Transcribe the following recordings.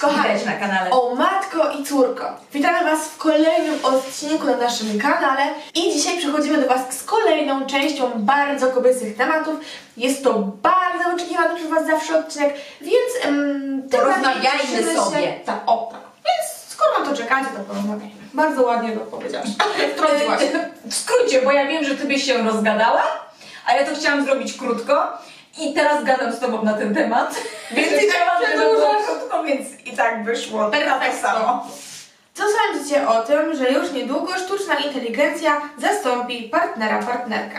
Kochani, na kanale O Matko i Córko. Witamy Was w kolejnym odcinku na naszym kanale i dzisiaj przechodzimy do Was z kolejną częścią bardzo kobiecych tematów. Jest to bardzo oczekiwany przez Was zawsze odcinek, więc porozmawiajmy sobie. Tak, Więc skoro na to czekacie, to porozmawiajmy. Bardzo ładnie to powiedziałaś. Wtrąciłaś. W skrócie, bo ja wiem, że Ty byś się rozgadała, a ja to chciałam zrobić krótko i teraz gadam z Tobą na ten temat. Więc i chciałam, żeby było przedłużasz. krótko, więc i tak wyszło. Teraz tak samo. Co sądzicie o tym, że już niedługo sztuczna inteligencja zastąpi partnerkę?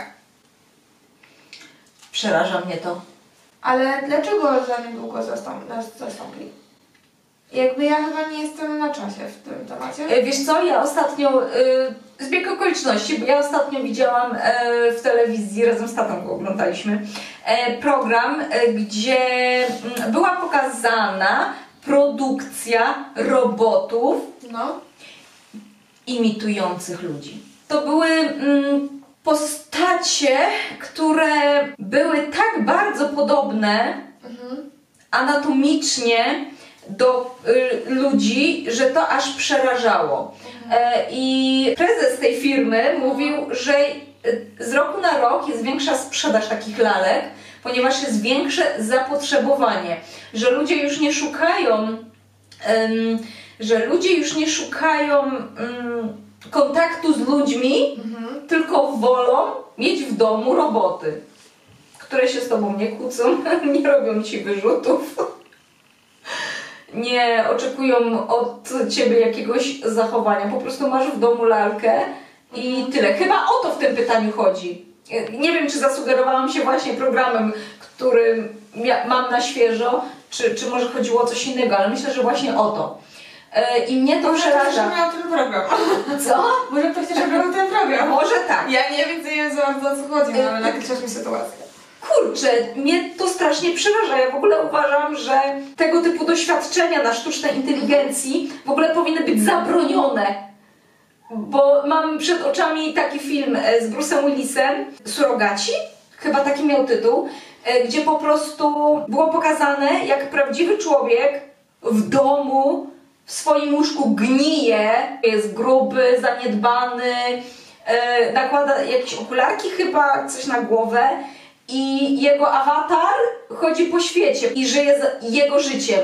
Przeraża mnie to. Ale dlaczego za niedługo zastąpi? Jakby ja chyba nie jestem na czasie w tym temacie. Wiesz co, ja ostatnio, zbieg okoliczności, bo ja ostatnio widziałam w telewizji, razem z tatą go oglądaliśmy, program, gdzie była pokazana produkcja robotów imitujących ludzi. To były postacie, które były tak bardzo podobne anatomicznie do ludzi, że to aż przerażało. I prezes tej firmy mówił, że z roku na rok jest większa sprzedaż takich lalek, ponieważ jest większe zapotrzebowanie, że ludzie już nie szukają kontaktu z ludźmi, tylko wolą mieć w domu roboty, które się z tobą nie kłócą, nie robią ci wyrzutów, nie oczekują od ciebie jakiegoś zachowania. Po prostu masz w domu lalkę i tyle. Chyba o to w tym pytaniu chodzi. Nie wiem, czy zasugerowałam się właśnie programem, który mam na świeżo, czy może chodziło o coś innego, ale myślę, że właśnie o to. I mnie to przeraża. Może ktoś miał ten program. Co? Może ktoś też oglądał ten program. Może tak. Ja nie wiem, nie wiem za bardzo o co chodzi, no, ale nakreślasz mi sytuację. Kurczę, mnie to strasznie przeraża. Ja w ogóle uważam, że tego typu doświadczenia na sztucznej inteligencji w ogóle powinny być zabronione. Bo mam przed oczami taki film z Bruce'em Willisem, Surogaci, chyba taki miał tytuł, gdzie po prostu było pokazane, jak prawdziwy człowiek w domu, w swoim łóżku gnije, jest gruby, zaniedbany, nakłada jakieś okularki chyba, coś na głowę i jego awatar chodzi po świecie i żyje jego życiem.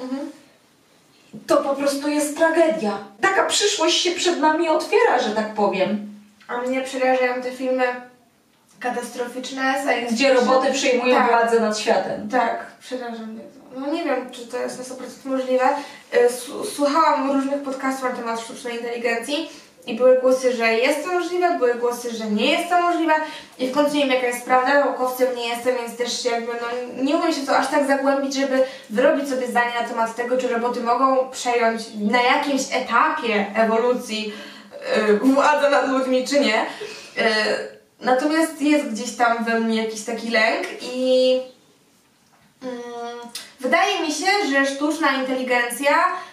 To po prostu jest tragedia. Taka przyszłość się przed nami otwiera, że tak powiem. A mnie przerażają te filmy katastroficzne, gdzie roboty przejmują władzę nad światem. Tak, przeraża mnie to. No nie wiem, czy to jest na 100% możliwe. Słuchałam różnych podcastów na temat sztucznej inteligencji i były głosy, że jest to możliwe, były głosy, że nie jest to możliwe i w końcu nie wiem, jaka jest prawda, naukowcem nie jestem, więc też jakby nie umiem się w to aż tak zagłębić, żeby wyrobić sobie zdanie na temat tego, czy roboty mogą przejąć na jakimś etapie ewolucji władzę nad ludźmi, czy nie. Natomiast jest gdzieś tam we mnie jakiś taki lęk i wydaje mi się, że sztuczna inteligencja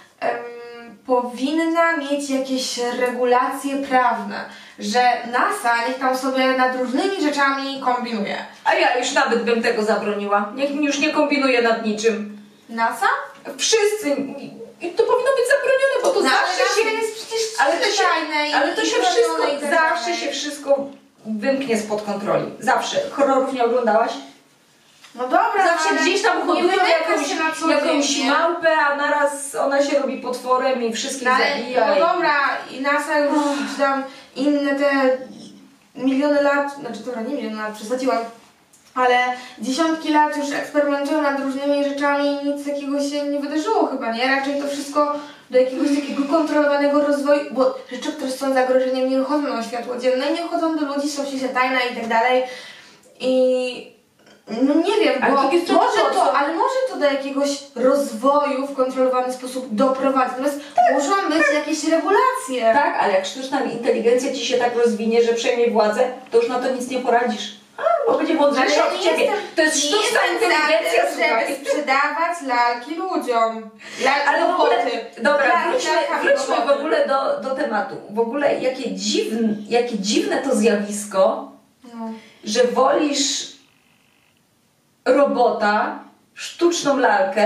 powinna mieć jakieś regulacje prawne, że NASA niech tam sobie nad różnymi rzeczami kombinuje. A ja już nawet bym tego zabroniła. Niech już nie kombinuje nad niczym. NASA? Wszyscy. I to powinno być zabronione, bo to zawsze się... jest przecież ale to się wszystko, zawsze się wszystko wymknie spod kontroli. Zawsze. Horrorów nie oglądałaś? No dobra, zawsze gdzieś tam hodują jakąś małpę, a naraz ona się robi potworem i wszystkich zabija. No dobra, i NASA już tam inne te miliony lat, znaczy dobra, nie miliony lat, przesadziłam, ale dziesiątki lat już eksperymentują nad różnymi rzeczami i nic takiego się nie wydarzyło chyba, nie? Raczej to wszystko do jakiegoś takiego kontrolowanego rozwoju, bo rzeczy, które są zagrożeniem, nie wychodzą na światło dzienne, nie wychodzą do ludzi, są ściśle tajne i tak dalej. I no nie wiem, bo może to do jakiegoś rozwoju w kontrolowany sposób doprowadzi. Natomiast muszą być jakieś regulacje. Tak, ale jak sztuczna inteligencja ci się tak rozwinie, że przejmie władzę, to już na to nic nie poradzisz. Bo będzie mądrzejsza od ciebie. To jest sztuczna inteligencja, żeby sprzedawać lalki ludziom. Ale w ogóle, dobra, wróćmy w ogóle do tematu. W ogóle jakie dziwne to zjawisko, że wolisz robota, sztuczną lalkę,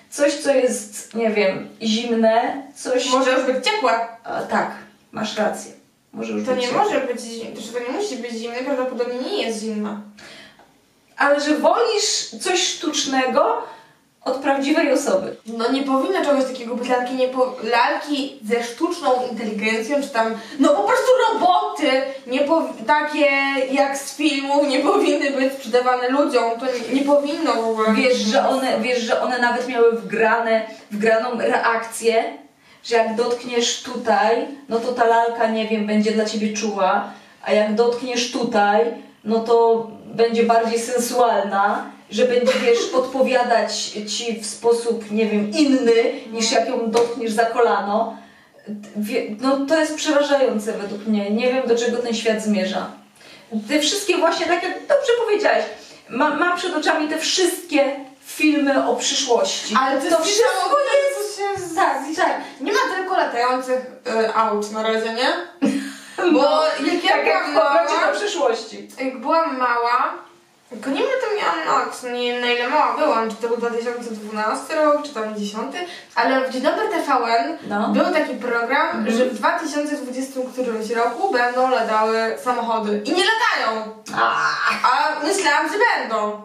coś, co jest, nie wiem, zimne, coś... Może już być ciepłe. Tak, masz rację. Może już To być nie ciepłe. może być zimne, to nie musi być zimne, prawdopodobnie nie jest zimne. Ale że wolisz coś sztucznego od prawdziwej osoby. No nie powinno czegoś takiego być, lalki ze sztuczną inteligencją, czy tam, no po prostu roboty, takie jak z filmów, nie powinny być sprzedawane ludziom, to nie powinno w ogóle. Wiesz, że one nawet miały wgraną reakcję, że jak dotkniesz tutaj, no to ta lalka, nie wiem, będzie dla ciebie czuła, a jak dotkniesz tutaj, no to będzie bardziej sensualna, że będzie, wiesz, odpowiadać ci w sposób, nie wiem, inny, niż jak ją dotkniesz za kolano. No to jest przerażające według mnie. Nie wiem, do czego ten świat zmierza. Te wszystkie właśnie, tak jak dobrze powiedziałaś, mam przed oczami te wszystkie filmy o przyszłości. Ale to wszystko jest... Tak. Nie ma tylko latających aut na razie, nie? Bo jak ja Tak jak w byłam powrocie mała, do przyszłości. jak byłam mała, tylko nie wiem, to miałam lat, nie wiem na ile mała byłam, czy to był 2012 rok, czy tam 10, ale w Dzień Dobry TVN był taki program, że w 2020 którymś roku będą latały samochody. I nie latają! A myślałam, że będą.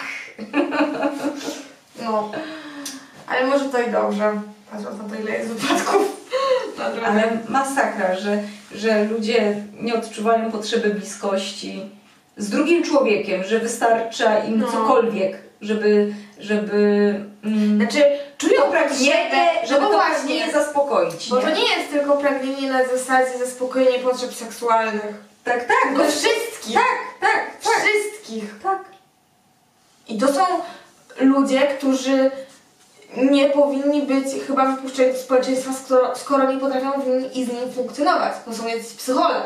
No. Ale może to i dobrze. Patrząc na to, ile jest wypadków. Ale masakra, że ludzie nie odczuwają potrzeby bliskości z drugim człowiekiem, że wystarcza im cokolwiek, żeby znaczy, czują to pragnienie, żeby no to właśnie, pragnienie zaspokoić. bo to nie jest tylko pragnienie na zasadzie zaspokojenia potrzeb seksualnych. Tak, Tylko wszystkich. Tak. Wszystkich. Tak. I to są ludzie, którzy nie powinni być chyba wypuszczeni do społeczeństwa, skoro nie potrafią z nim funkcjonować. To są jacyś psychole.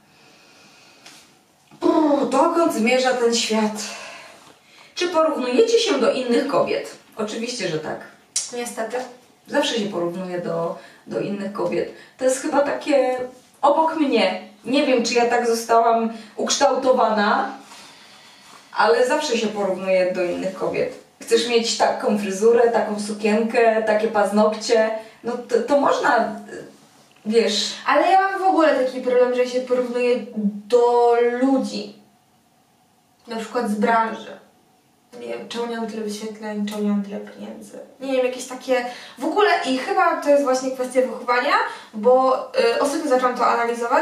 Dokąd zmierza ten świat? Czy porównujecie się do innych kobiet? Oczywiście, że tak. Niestety. Zawsze się porównuje do innych kobiet. To jest chyba takie obok mnie. Nie wiem, czy ja tak zostałam ukształtowana, ale zawsze się porównuję do innych kobiet. Chcesz mieć taką fryzurę, taką sukienkę, takie paznokcie, no to można, wiesz... Ale ja mam w ogóle taki problem, że się porównuję do ludzi. Na przykład z branży. Nie wiem, czemu nie mam tyle wyświetleń, czemu nie mam tyle pieniędzy. Nie wiem, jakieś takie... W ogóle i chyba to jest właśnie kwestia wychowania, bo ostatnio zaczęłam to analizować,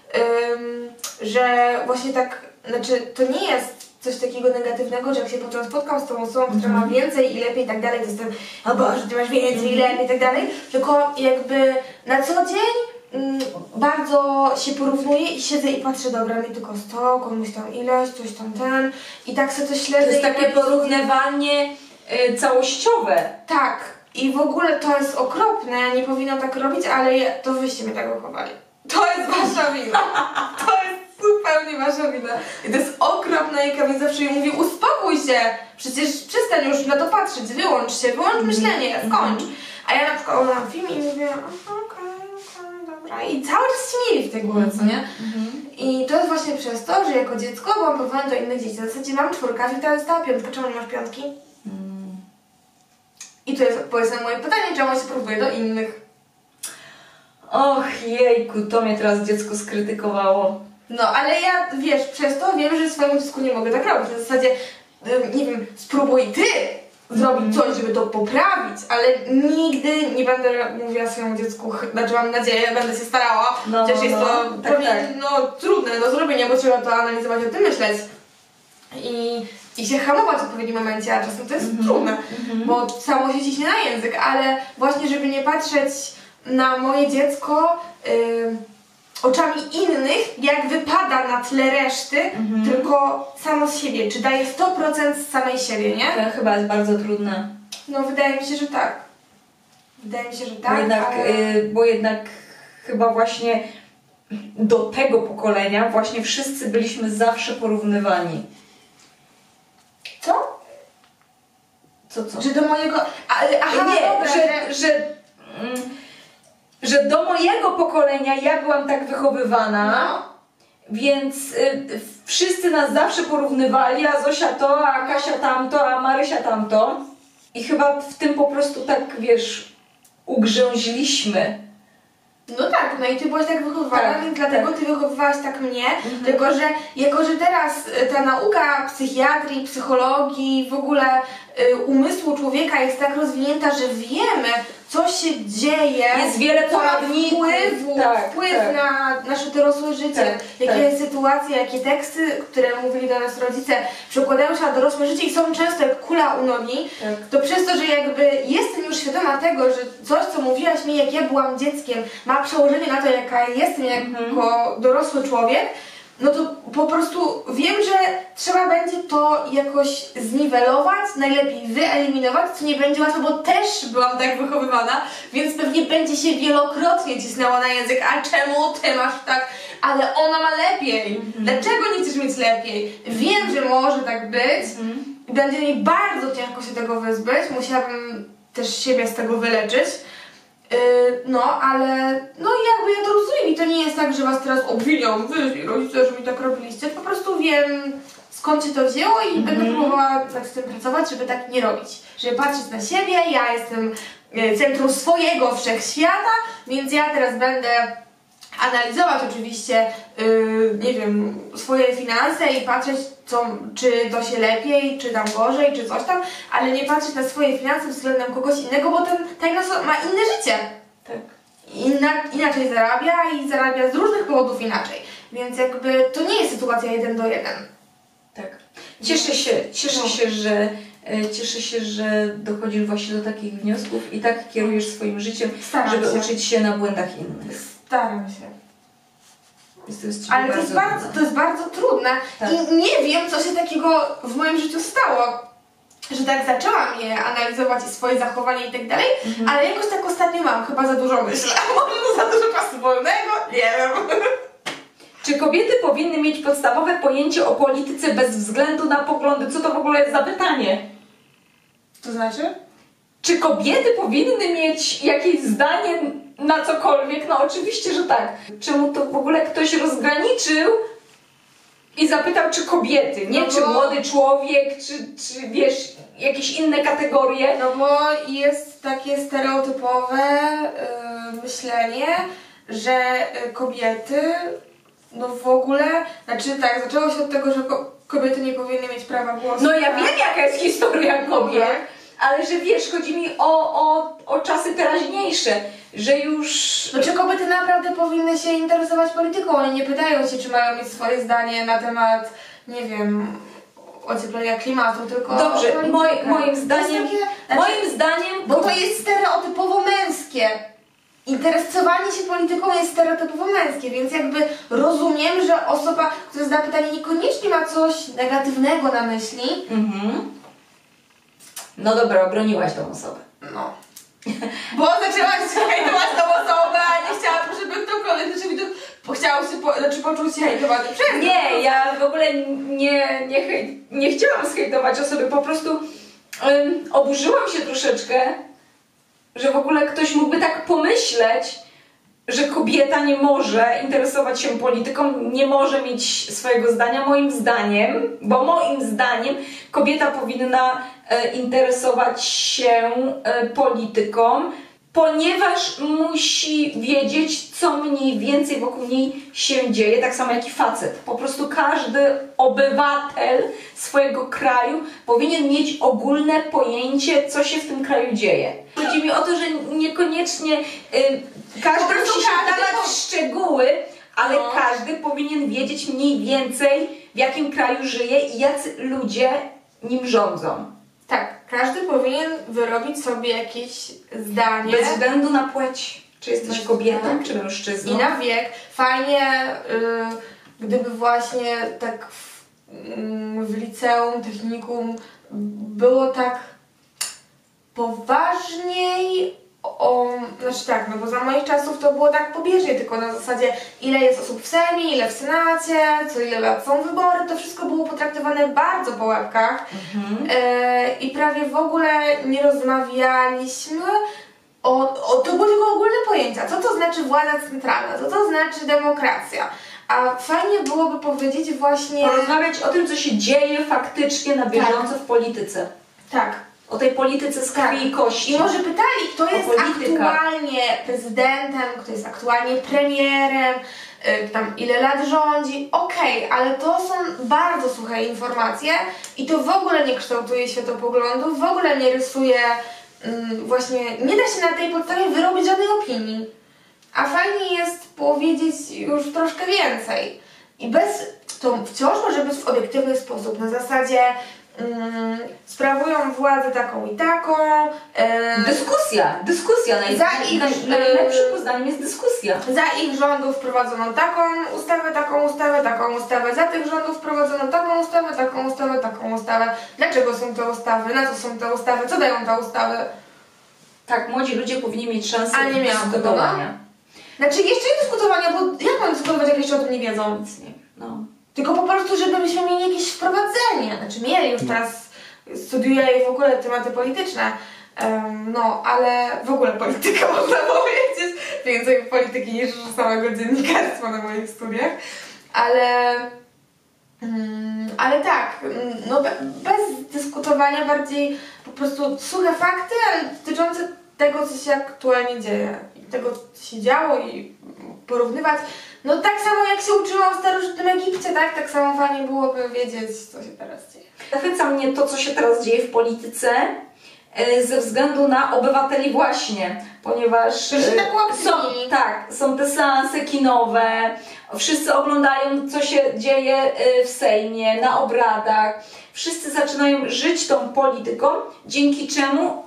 że właśnie tak, znaczy to nie jest coś takiego negatywnego, że jak się potem spotkam z tą osobą, która ma więcej i lepiej i tak dalej, to jestem, o Boże, ty masz więcej i lepiej i tak dalej, tylko jakby na co dzień bardzo się porównuję i siedzę i patrzę, dobra, mi tylko 100, komuś tam ileś, coś tam ten i tak sobie to śledzę. To jest takie porównywanie całościowe. Tak. I w ogóle to jest okropne, nie powinno tak robić, ale to wyście mnie tak wychowali. To jest wasza wina. To jest zupełnie wasza wina. I to jest okropne i Kamil zawsze jej mówi, uspokój się, przecież przestań już na to patrzeć, wyłącz się, wyłącz myślenie, skończ. A ja na przykład oglądam film i mówię, okej, dobra. I cały czas się mieli w tej głowie, co nie? I to jest właśnie przez to, że jako dziecko byłam porównana do innych dzieci. W zasadzie mam 4, a Wiktoria dostała 5. Czemu nie masz 5? I to jest odpowiedź na moje pytanie, czemu się porównuje do innych. Och jejku, to mnie teraz dziecko skrytykowało. No, ale ja, wiesz, przez to wiem, że swojemu dziecku nie mogę tak robić. Na zasadzie, nie wiem, spróbuj ty zrobić coś, żeby to poprawić, ale nigdy nie będę mówiła swojemu dziecku, znaczy mam nadzieję, będę się starała, chociaż jest to pewnie trudne do zrobienia, bo trzeba to analizować, o tym myśleć. I się hamować w odpowiednim momencie, a czasem to jest trudne, bo samo się ciśnie na język, ale właśnie, żeby nie patrzeć na moje dziecko oczami innych, jak wypada na tle reszty, tylko samo z siebie, czy daje 100% z samej siebie, nie? To chyba jest bardzo trudne. No wydaje mi się, że tak. Wydaje mi się, że tak, bo jednak chyba właśnie do tego pokolenia właśnie wszyscy byliśmy zawsze porównywani. Co? Co? Że do mojego... Aha, nie, dobra, że do mojego pokolenia ja byłam tak wychowywana, no. Więc wszyscy nas zawsze porównywali, a Zosia to, a Kasia tamto, a Marysia tamto. I chyba w tym po prostu tak, wiesz, ugrzęźliśmy. No tak, no i ty byłaś tak wychowywana, Tak, więc dlatego tak. ty wychowywałaś tak mnie, tylko że jako, że teraz ta nauka psychiatrii, psychologii, w ogóle umysłu człowieka jest tak rozwinięta, że wiemy, co się dzieje, Jest wiele co ma poradników. wpływ na nasze dorosłe życie, jakie sytuacje, jakie teksty, które mówili do nas rodzice, przekładają się na dorosłe życie i są często jak kula u nogi, to przez to, że jakby jestem już świadoma tego, że coś, co mówiłaś mi, jak ja byłam dzieckiem, ma przełożenie na to, jaka jestem jako dorosły człowiek, no to po prostu wiem, że trzeba będzie to jakoś zniwelować, najlepiej wyeliminować, co nie będzie łatwe, bo też byłam tak wychowywana, więc pewnie będzie się wielokrotnie cisnęło na język, a czemu ty masz tak, ale ona ma lepiej, dlaczego nie chcesz mieć lepiej? Wiem, że może tak być, będzie mi bardzo ciężko się tego wyzbyć, musiałabym też siebie z tego wyleczyć. No, ale no jakby ja to rozumiem i to nie jest tak, że was teraz obwiniam, wy rodzice, że mi tak robiliście, po prostu wiem, skąd się to wzięło i będę próbowała nad tym pracować, żeby tak nie robić, żeby patrzeć na siebie, ja jestem centrum swojego wszechświata, więc ja teraz będę analizować oczywiście, nie wiem, swoje finanse i patrzeć, czy to się lepiej, czy tam gorzej, czy coś tam, ale nie patrzeć na swoje finanse względem kogoś innego, bo ten nas ma inne życie. Tak. Inaczej zarabia i zarabia z różnych powodów inaczej. Więc jakby to nie jest sytuacja 1 do 1. Tak. Cieszę się, że dochodzisz właśnie do takich wniosków i tak kierujesz swoim życiem, żeby uczyć się na błędach innych. Staram się. Ale to jest bardzo trudne i nie wiem, co się takiego w moim życiu stało, że tak zaczęłam je analizować i swoje zachowanie i tak dalej, ale jakoś tak ostatnio mam chyba za dużo myślę. Mam za dużo czasu wolnego? Nie wiem. Czy kobiety powinny mieć podstawowe pojęcie o polityce bez względu na poglądy? Co to w ogóle jest za pytanie? To znaczy? Czy kobiety powinny mieć jakieś zdanie na cokolwiek? No oczywiście, że tak. Czemu to w ogóle ktoś rozgraniczył i zapytał, czy kobiety, nie? Czy młody człowiek, czy wiesz, jakieś inne kategorie? No bo jest takie stereotypowe myślenie, że kobiety, no w ogóle, znaczy tak, zaczęło się od tego, że kobiety nie powinny mieć prawa głosu. No ja wiem, jaka jest historia kobiet, ale że wiesz, chodzi mi o czasy teraźniejsze, że już... No czy kobiety naprawdę powinny się interesować polityką? One nie pytają się, czy mają mieć swoje zdanie na temat, nie wiem, ocieplenia klimatu, tylko... Dobrze, moim zdaniem... Bo to jest stereotypowo męskie. Interesowanie się polityką jest stereotypowo męskie, więc jakby rozumiem, że osoba, która zada pytanie, niekoniecznie ma coś negatywnego na myśli. No dobra, obroniłaś tą osobę. No. Bo zaczęłaś hejtować tą osobę, a nie chciałam, żeby ktokolwiek poczuł się hejtowany przez mnie. Nie, ja w ogóle nie chciałam zhejtować osoby, po prostu oburzyłam się troszeczkę, że w ogóle ktoś mógłby tak pomyśleć, że kobieta nie może interesować się polityką, nie może mieć swojego zdania. Moim zdaniem kobieta powinna interesować się polityką, ponieważ musi wiedzieć, co mniej więcej wokół niej się dzieje, tak samo jak i facet. Po prostu każdy obywatel swojego kraju powinien mieć ogólne pojęcie, co się w tym kraju dzieje. Chodzi mi o to, że niekoniecznie każdy musi się wdawać w szczegóły, ale każdy powinien wiedzieć mniej więcej, w jakim kraju żyje i jacy ludzie nim rządzą. Tak, każdy powinien wyrobić sobie jakieś zdanie. Bez względu na płeć. Czy jesteś kobietą, czy mężczyzną. I na wiek. Fajnie, gdyby właśnie tak w liceum, technikum było tak poważniej, znaczy tak, no bo za moich czasów to było tak pobieżnie, tylko na zasadzie ile jest osób w Sejmie, ile w Senacie, co ile lat są wybory, to wszystko było potraktowane bardzo po łebkach i prawie w ogóle nie rozmawialiśmy to były tylko ogólne pojęcia, co to znaczy władza centralna, co to znaczy demokracja, a fajnie byłoby powiedzieć właśnie... Porozmawiać o tym, co się dzieje faktycznie na bieżąco w polityce. Tak. o tej polityce z krwi i kości. I może pytali, kto jest polityka. aktualnie prezydentem, kto jest aktualnie premierem, tam ile lat rządzi. Okej, ale to są bardzo suche informacje i to w ogóle nie kształtuje światopoglądów, w ogóle nie rysuje właśnie, nie da się na tej podstawie wyrobić żadnej opinii. A fajnie jest powiedzieć już troszkę więcej. I to wciąż może być w obiektywny sposób, na zasadzie sprawują władzę taką i taką. Dyskusja. Najlepszym poznaniem jest dyskusja. Za ich rządów wprowadzono taką ustawę, taką ustawę, taką ustawę. Za tych rządów wprowadzono taką ustawę, taką ustawę, taką ustawę. Dlaczego są te ustawy? Na co są te ustawy? Co dają te ustawy? Tak, młodzi ludzie powinni mieć szansę Ale nie miałam dyskutowania. Znaczy jeszcze nie dyskutowania, bo jak mam dyskutować, jak jeszcze o tym nie wiedzą? Nic nie. No. Tylko po prostu, żebyśmy mieli jakieś wprowadzenie. Znaczy mieli, już teraz studiuję w ogóle tematy polityczne. No, ale w ogóle polityka można powiedzieć. Więcej polityki niż samego dziennikarstwa na moich studiach. Ale tak, no bez dyskutowania, bardziej po prostu suche fakty, ale dotyczące tego, co się aktualnie dzieje. I tego, co się działo i porównywać. No tak samo jak się uczyłam w starożytnym Egipcie, tak samo fajnie byłoby wiedzieć, co się teraz dzieje. Zachwyca mnie to, co się teraz dzieje w polityce ze względu na obywateli właśnie, ponieważ są te seanse kinowe, wszyscy oglądają, co się dzieje w Sejmie, na obradach, wszyscy zaczynają żyć tą polityką, dzięki czemu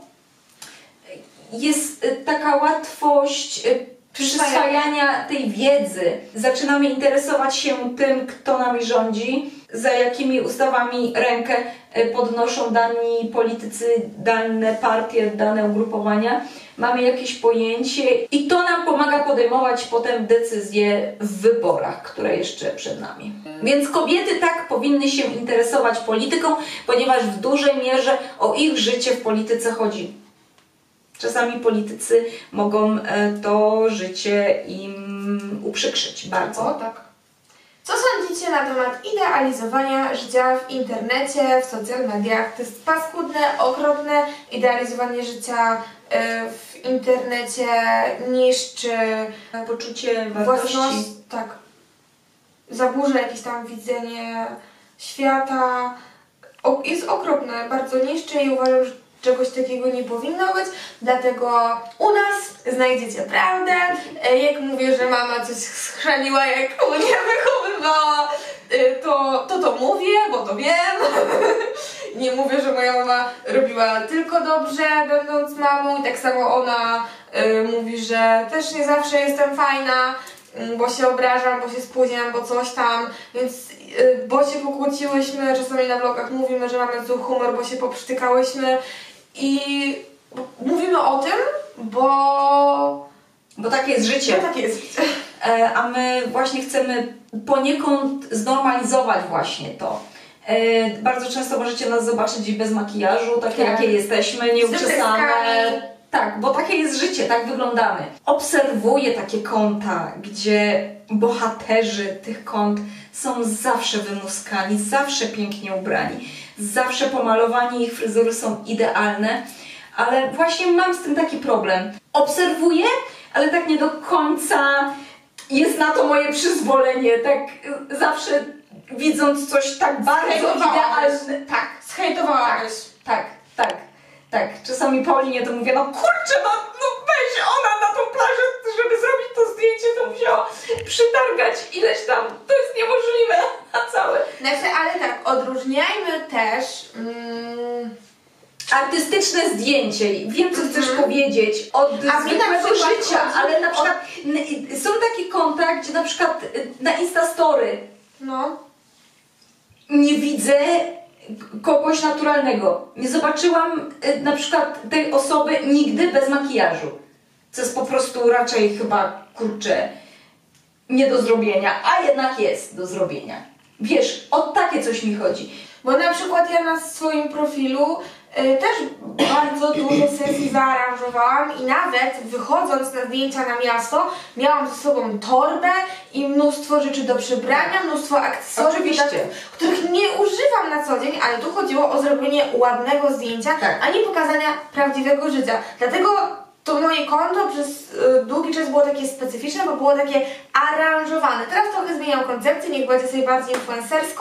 jest taka łatwość przyswajania tej wiedzy. Zaczynamy interesować się tym, kto nami rządzi, za jakimi ustawami rękę podnoszą dani politycy, dane partie, dane ugrupowania. Mamy jakieś pojęcie i to nam pomaga podejmować potem decyzje w wyborach, które jeszcze przed nami. Więc kobiety tak powinny się interesować polityką, ponieważ w dużej mierze o ich życie w polityce chodzi. Czasami politycy mogą to życie im uprzykrzyć bardzo. O tak. Co sądzicie na temat idealizowania życia w internecie, w social mediach? To jest paskudne, okropne. Idealizowanie życia w internecie niszczy poczucie wartości. Tak. Zaburza jakieś tam widzenie świata. Jest okropne, bardzo niszczy i uważam, że czegoś takiego nie powinno być, dlatego u nas znajdziecie prawdę. Jak mówię, że mama coś schrzaniła, jak mnie wychowywała, to mówię, bo to wiem. Nie mówię, że moja mama robiła tylko dobrze, będąc mamą, i tak samo ona mówi, że też nie zawsze jestem fajna, bo się obrażam, bo się spóźniam, bo coś tam, więc bo się pokłóciłyśmy, czasami na vlogach mówimy, że mamy zły humor, bo się poprzytykałyśmy i mówimy o tym, bo takie jest życie. Bo takie jest życie. A my właśnie chcemy poniekąd znormalizować właśnie to. Bardzo często możecie nas zobaczyć bez makijażu, takie jakie jesteśmy, nieuczesane. Tak, bo takie jest życie, tak wyglądamy. Obserwuję takie konta, gdzie bohaterzy tych kont są zawsze wymuskani, zawsze pięknie ubrani, zawsze pomalowani, ich fryzury są idealne, ale właśnie mam z tym taki problem. Obserwuję, ale tak nie do końca jest na to moje przyzwolenie, tak zawsze widząc coś tak bardzo idealne. Tak, zhejtowałaś. Tak. Czasami Paulinie to mówię, no kurczę, no weź ona na tą plażę, żeby zrobić to zdjęcie, to musiała przytargać ileś tam, to jest niemożliwe na całe. Znaczy, ale tak, odróżniajmy też artystyczne zdjęcie. Wiem, co chcesz powiedzieć od zwykłego życia, ale na przykład są takie konta, gdzie na przykład na Instastory nie widzę kogoś naturalnego. Nie zobaczyłam na przykład tej osoby nigdy bez makijażu. Co jest po prostu raczej chyba, kurczę, nie do zrobienia, a jednak jest do zrobienia. Wiesz, o takie coś mi chodzi. Bo na przykład ja na swoim profilu też bardzo dużo sesji zaaranżowałam i nawet wychodząc na zdjęcia na miasto miałam ze sobą torbę i mnóstwo rzeczy do przebrania, mnóstwo akcesoriów, Oczywiście. których nie używam na co dzień, ale tu chodziło o zrobienie ładnego zdjęcia, Tak. a nie pokazania prawdziwego życia. Dlatego to moje konto przez długi czas było takie specyficzne, bo było takie aranżowane. Teraz trochę zmieniam koncepcję, niech będzie sobie bardziej influencersko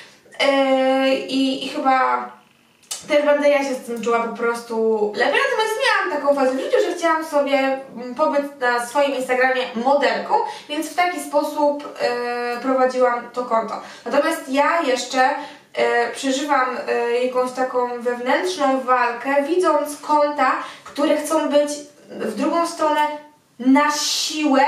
i chyba też będę ja się z tym czuła po prostu lepiej. Natomiast miałam taką fazę w życiu, że chciałam sobie pobyć na swoim Instagramie modelką, więc w taki sposób prowadziłam to konto. Natomiast ja jeszcze przeżywam jakąś taką wewnętrzną walkę, widząc konta, które chcą być w drugą stronę na siłę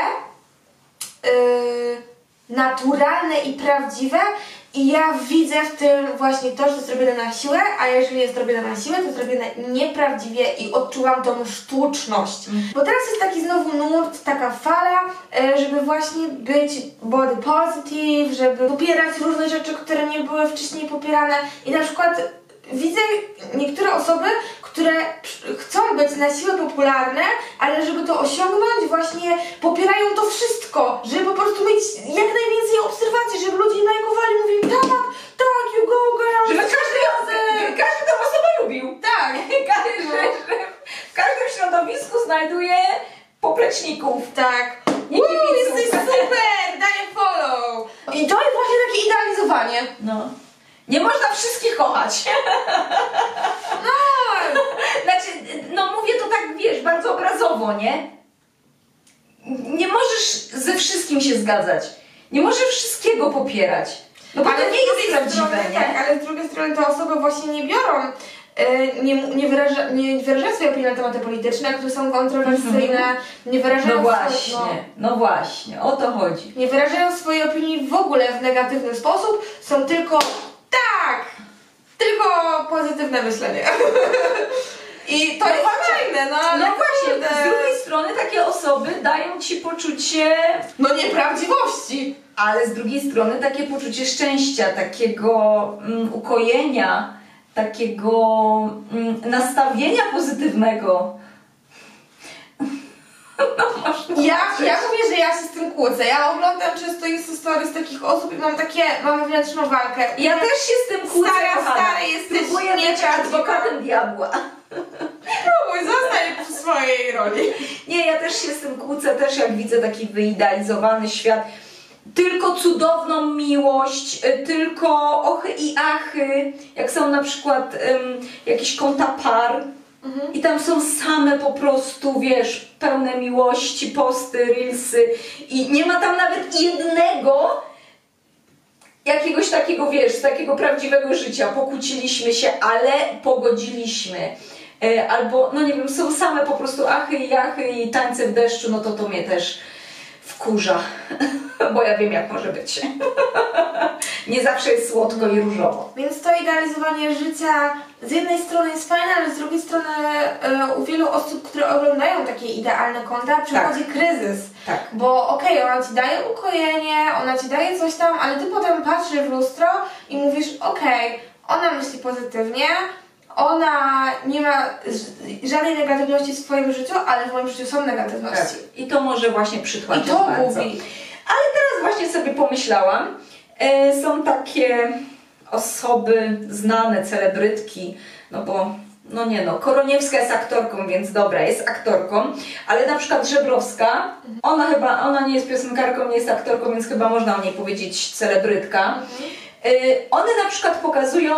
naturalne i prawdziwe i ja widzę w tym właśnie to, że to zrobione na siłę, a jeżeli jest zrobione na siłę, to zrobione nieprawdziwie i odczuwam tą sztuczność. Bo teraz jest taki znowu nurt, taka fala, żeby właśnie być body positive, żeby popierać różne rzeczy, które nie były wcześniej popierane i na przykład widzę niektóre osoby, które chcą być na siłę popularne, ale żeby to osiągnąć właśnie popierają to wszystko, żeby po prostu mieć jak najwięcej obserwacji, żeby ludzie im lajkowali, mówili tak, you go girl. Żeby każdy tą osobę lubił. Tak. Że w każdym środowisku znajduje popleczników. Tak. I kibiców. Jesteś super, daję follow. I to jest właśnie takie idealizowanie. No. Nie można wszystkich kochać. No. Znaczy, no mówię to tak, wiesz, bardzo obrazowo, nie? Nie możesz ze wszystkim się zgadzać. Nie możesz wszystkiego popierać. No bo to nie jest prawdziwe, nie? Tak, ale z drugiej strony te osoby właśnie nie biorą, nie wyrażają swojej opinii na tematy polityczne, które są kontrowersyjne, nie wyrażają No właśnie, o to chodzi. nie wyrażają swojej opinii w ogóle w negatywny sposób, są tylko tylko pozytywne myślenie. I to jest fajne, no ale właśnie, z drugiej strony takie osoby dają ci poczucie, no nieprawdziwości. ale z drugiej strony takie poczucie szczęścia, takiego ukojenia, takiego nastawienia pozytywnego. Ja mówię, że ja się z tym kłócę. Ja oglądam często Stories takich osób i mam wewnętrzną walkę. Ja też się z tym kłócę, Stara jesteś, próbuję być adwokatem diabła. Próbuj, zostań przy swojej roli. Nie, ja też się z tym kłócę, też jak widzę taki wyidealizowany świat. Tylko cudowną miłość, tylko ochy i achy, jak są na przykład jakieś konta par i tam są same po prostu, wiesz, pełne miłości, posty, reelsy i nie ma tam nawet jednego jakiegoś takiego, wiesz, z takiego prawdziwego życia. Pokłóciliśmy się, ale pogodziliśmy. Albo, no nie wiem, są same po prostu achy i jachy i tańce w deszczu, no to mnie też wkurza, bo ja wiem, jak może być. Nie zawsze jest słodko i różowo. Więc to idealizowanie życia z jednej strony jest fajne, ale z drugiej strony u wielu osób, które oglądają takie idealne konta, przychodzi kryzys. Tak. Bo okej, ona ci daje ukojenie, ona ci daje coś tam, ale ty potem patrzysz w lustro i mówisz, okej, ona myśli pozytywnie, ona nie ma żadnej negatywności w swoim życiu, ale w moim życiu są negatywności. Tak. I to może właśnie przytłaczać I to bardzo. gubi. Ale teraz właśnie sobie pomyślałam, są takie osoby znane, celebrytki, no bo, no nie no, Koroniewska jest aktorką, więc dobra, jest aktorką, ale na przykład Żebrowska, ona nie jest piosenkarką, nie jest aktorką, więc chyba można o niej powiedzieć celebrytka. One na przykład pokazują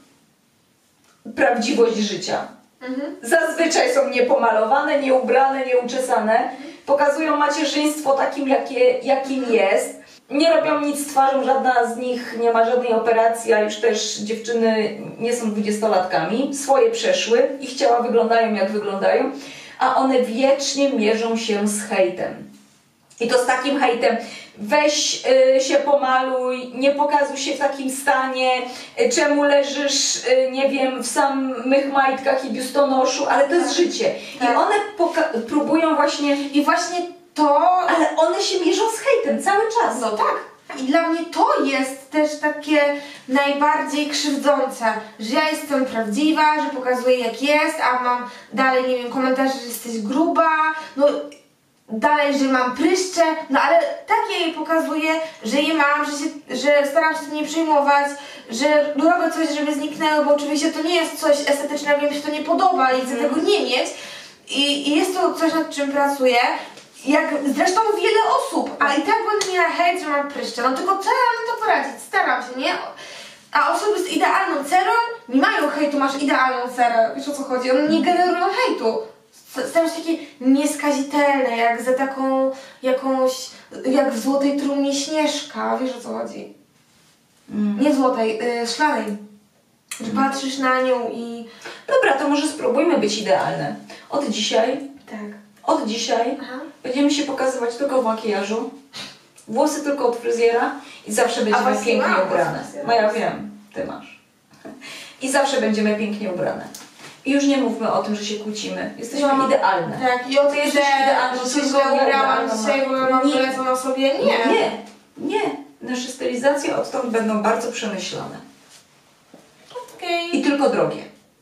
prawdziwość życia. Zazwyczaj są niepomalowane, nieubrane, nieuczesane. Pokazują macierzyństwo takim, jakim jest. Nie robią nic z twarzą, żadna z nich nie ma żadnej operacji, a już też dziewczyny nie są 20-latkami. Swoje przeszły, ich ciała wyglądają jak wyglądają, a one wiecznie mierzą się z hejtem. I to z takim hejtem, weź się pomaluj, nie pokazuj się w takim stanie, czemu leżysz, nie wiem, w samych majtkach i biustonoszu, ale to jest życie. Tak. I one próbują właśnie, I właśnie to... ale one się mierzą z hejtem cały czas. No tak. I dla mnie to jest też takie najbardziej krzywdzące, że ja jestem prawdziwa, że pokazuję jak jest, a mam dalej, nie wiem, komentarze, że jesteś gruba, no dalej, że mam pryszcze, no ale tak ja jej pokazuję, że je mam, że staram się tym nie przejmować, że robię coś, żeby zniknęło, bo oczywiście to nie jest coś estetycznego, mi się to nie podoba i chcę tego nie mieć i jest to coś, nad czym pracuję. Jak zresztą wiele osób, a i tak będę miała hejt, że mam pryszcze, no tylko co ja mam na to poradzić? Staram się, nie? A osoby z idealną cerą nie mają hejtu, masz idealną cerę, wiesz o co chodzi? One nie generują hejtu. Stają się takie nieskazitelne, jak za taką jakąś, jak w Złotej Trumnie Śnieżka, wiesz o co chodzi? Nie złotej, szklanej. Że patrzysz na nią i... Dobra, to może spróbujmy być idealne. Od dzisiaj będziemy się pokazywać tylko w makijażu, włosy tylko od fryzjera i zawsze będziemy pięknie ubrane. No ja wiem, ty masz. I zawsze będziemy pięknie ubrane. I już nie mówmy o tym, że się kłócimy. Jesteśmy idealne. Tak, i o tym, że się źle ubrałam dzisiaj, bo mam tyle na sobie. Nie. Nasze stylizacje odtąd będą bardzo przemyślane. I tylko drogie.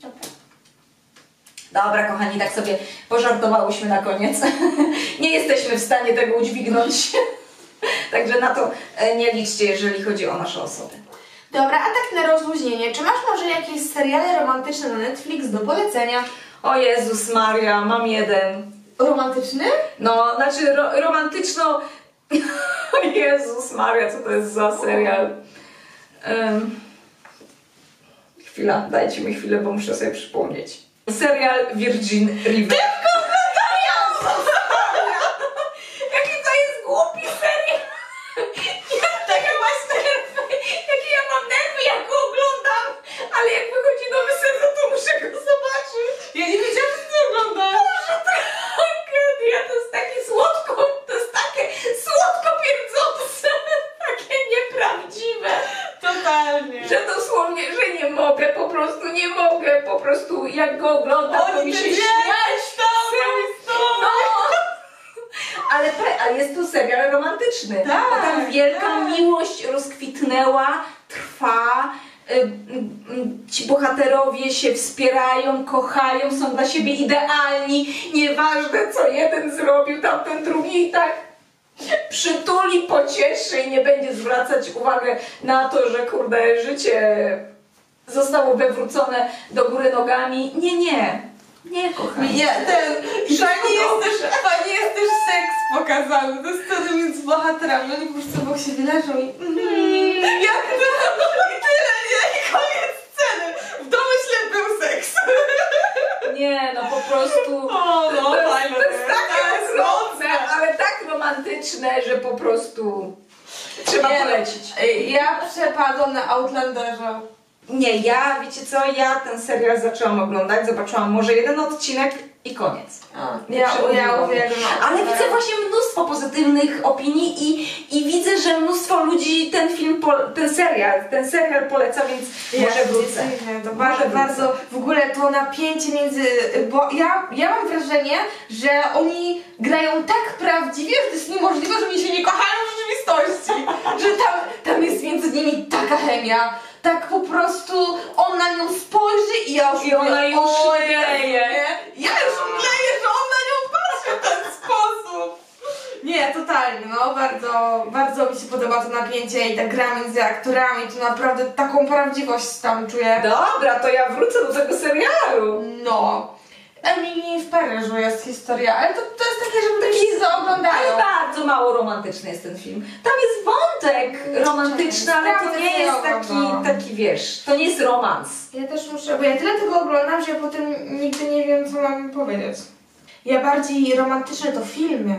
Dobra, kochani, tak sobie pożartowałyśmy na koniec. Nie jesteśmy w stanie tego udźwignąć. Także na to nie liczcie, jeżeli chodzi o nasze osoby. Dobra, a tak na rozluźnienie, czy masz może jakieś seriale romantyczne na Netflix do polecenia? O Jezus Maria, mam jeden. Romantyczny? No, znaczy romantyczno... O Jezus Maria, co to jest za serial? Chwila, dajcie mi chwilę, bo muszę sobie przypomnieć. Serial Virgin River. Jaki to jest głupi serial! Jakie masz nerwy! Jakie ja mam nerwy, jak go oglądam! Ale jak wychodzi nowy sezon, to muszę go zobaczyć. Ja nie wiedziałam, że ty oglądasz. Boże, tragedia! To jest takie słodko, to jest takie słodko pierdzące, takie nieprawdziwe. Totalnie. Że dosłownie, że nie mogę, po prostu jak go oglądam, to mi się śmiać. No. Ale jest to serial romantyczny. Tak, bo tam wielka tak. miłość rozkwitnęła, trwa. Ci bohaterowie się wspierają, kochają, są dla siebie idealni. Nieważne co jeden zrobił, tamten drugi i tak przytuli, pocieszy i nie będzie zwracać uwagi na to, że kurde, życie zostało wywrócone do góry nogami. Nie, kochani. Fajnie jest też seks pokazany, te sceny między bohaterami, oni po prostu obok się wyleżą i jak to? I tyle, nie? I koniec sceny. W domyśle był seks. Nie, no po prostu to jest takie rozrodne, ale tak romantyczne, że po prostu trzeba polecić. Ja przepadłam na Outlanderze. Nie, wiecie co, ja ten serial zaczęłam oglądać, zobaczyłam może jeden odcinek i koniec. Ja uwielbiam. Ale widzę właśnie mnóstwo pozytywnych opinii i widzę, że mnóstwo ludzi ten serial poleca, więc może wrócę. To bardzo w ogóle to napięcie między... Bo ja mam wrażenie, że oni grają tak prawdziwie, że to jest niemożliwe, że oni się nie kochają w rzeczywistości. Że tam jest między nimi taka chemia. Tak po prostu on na nią spojrzy i ja już ona już mleje. Ja już mleję, że on na nią patrzy w ten sposób. Nie, totalnie, no bardzo mi się podoba to napięcie i ta gra między aktorami, to naprawdę taką prawdziwość tam czuję. Dobra, to ja wrócę do tego serialu. No. Emily w Paryżu jest historia, ale to jest takie, żeby wszyscy oglądają. Ale bardzo mało romantyczny jest ten film. Tam jest wątek romantyczny, ale to nie jest taki wiesz, to nie jest romans. Ja też muszę, bo ja tyle tego oglądam, że ja potem nigdy nie wiem, co mam powiedzieć. Ja bardziej romantyczne to filmy.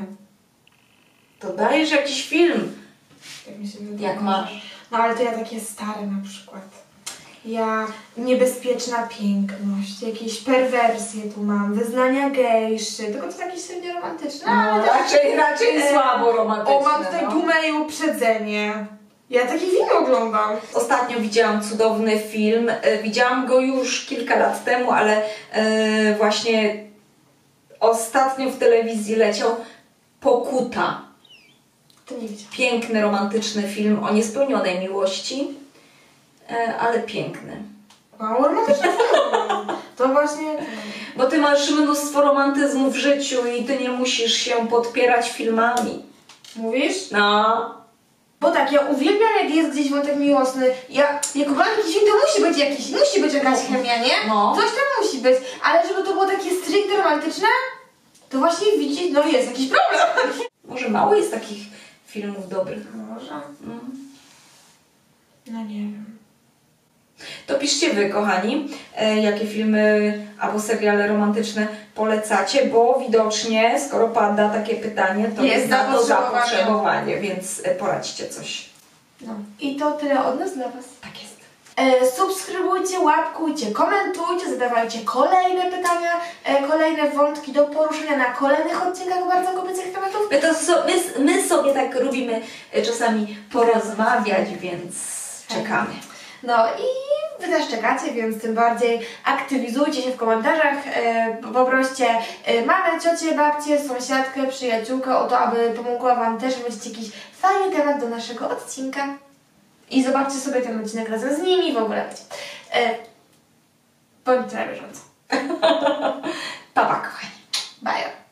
To dajesz jakiś film. Jak mi się wydaje. Jak masz? No ale to ja takie stare na przykład. Ja niebezpieczna piękność, jakieś perwersje tu mam, wyznania gejszy, tylko to takie średnio romantyczne. No, raczej słabo romantyczne. O, mam tutaj dumę i uprzedzenie. Ja taki film oglądam. Ostatnio widziałam cudowny film. Widziałam go już kilka lat temu, ale właśnie ostatnio w telewizji leciał Pokuta. To nie widziałam. Piękny, romantyczny film o niespełnionej miłości, ale piękny. Wow, romantyczny film. To właśnie... Bo ty masz mnóstwo romantyzmu w życiu i ty nie musisz się podpierać filmami. Mówisz? No. Bo tak, ja uwielbiam, jak jest gdzieś wątek miłosny. Jak oglądam jakiś film, to musi być jakaś chemia, nie? No. Coś tam musi być. Ale żeby to było takie stricte romantyczne, to właśnie widzicie, no jest jakiś problem. Może mało jest takich filmów dobrych. Może? Mm. No nie wiem. To piszcie wy, kochani, jakie filmy albo seriale romantyczne polecacie, bo widocznie, skoro pada takie pytanie, to jest na to zapotrzebowanie, więc poradźcie coś. No. I to tyle od nas dla Was. Tak jest. Subskrybujcie, łapkujcie, komentujcie, zadawajcie kolejne pytania, kolejne wątki do poruszenia na kolejnych odcinkach bardzo kobiecych tematów. My sobie tak lubimy czasami porozmawiać, więc czekamy. No i Wy też czekacie, więc tym bardziej aktywizujcie się w komentarzach, poproście mamę, ciocię, babcię, sąsiadkę, przyjaciółkę o to, aby pomogła Wam też wymyślić jakiś fajny temat do naszego odcinka. I zobaczcie sobie ten odcinek razem z nimi w ogóle. Bądźcie na bieżąco. Pa, pa, kochani. Bye.